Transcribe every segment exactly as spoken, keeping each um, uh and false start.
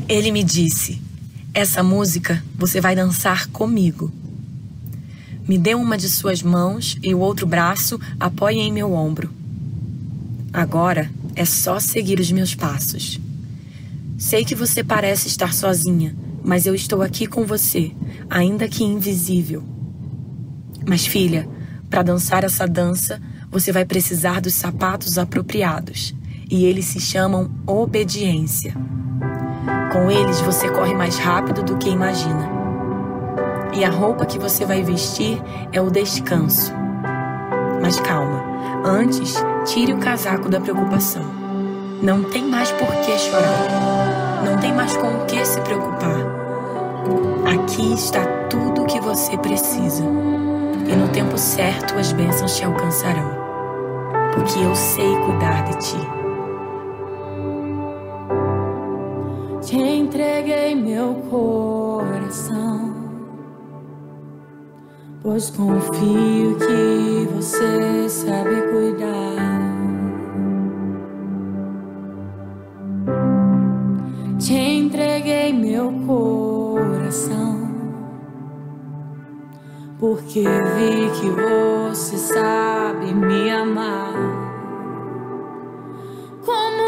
Ele me disse: essa música você vai dançar comigo. Me dê uma de suas mãos e o outro braço apoie em meu ombro. Agora é só seguir os meus passos. Sei que você parece estar sozinha, mas eu estou aqui com você, ainda que invisível. Mas, filha, para dançar essa dança, você vai precisar dos sapatos apropriados, e eles se chamam obediência. Com eles você corre mais rápido do que imagina. E a roupa que você vai vestir é o descanso. Mas calma, antes tire o casaco da preocupação. Não tem mais por que chorar. Não tem mais com o que se preocupar. Aqui está tudo o que você precisa. E no tempo certo as bênçãos te alcançarão. Porque eu sei cuidar de ti. Te entreguei meu coração, pois confio que você sabe cuidar. Te entreguei meu coração, porque vi que você sabe me amar como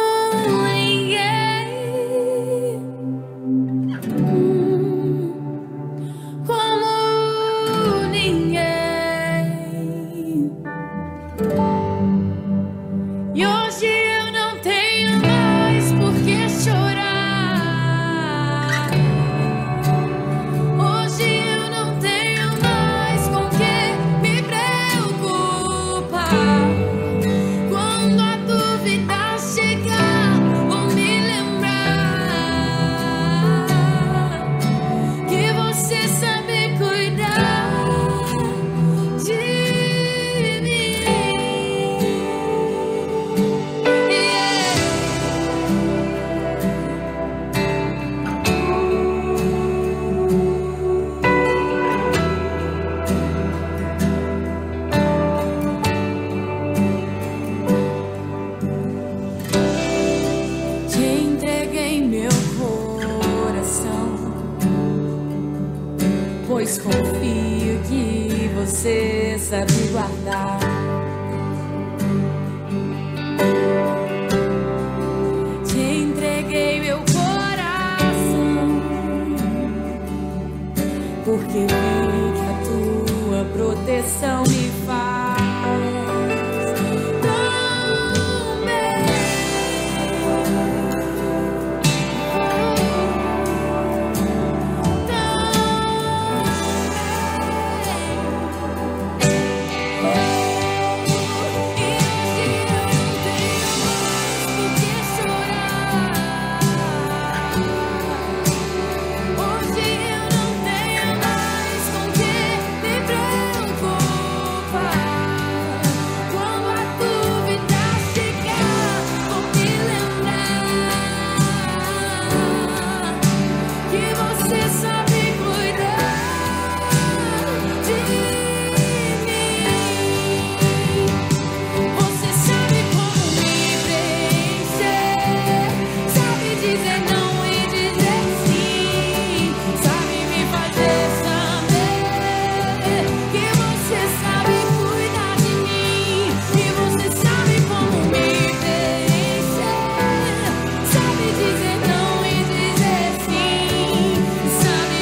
pois confio que você sabe guardar. Te entreguei meu coração, porque vi que a tua proteção me faz. Sabe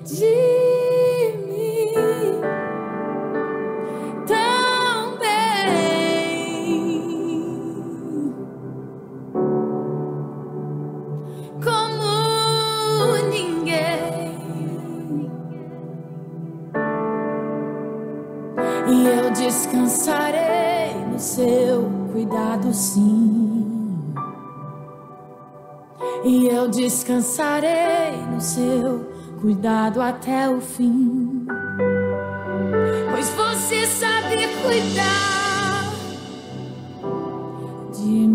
de mim tão bem como ninguém, e eu descansarei no seu cuidado, sim, e eu descansarei no seu cuidado até o fim, pois você sabe cuidar de mim.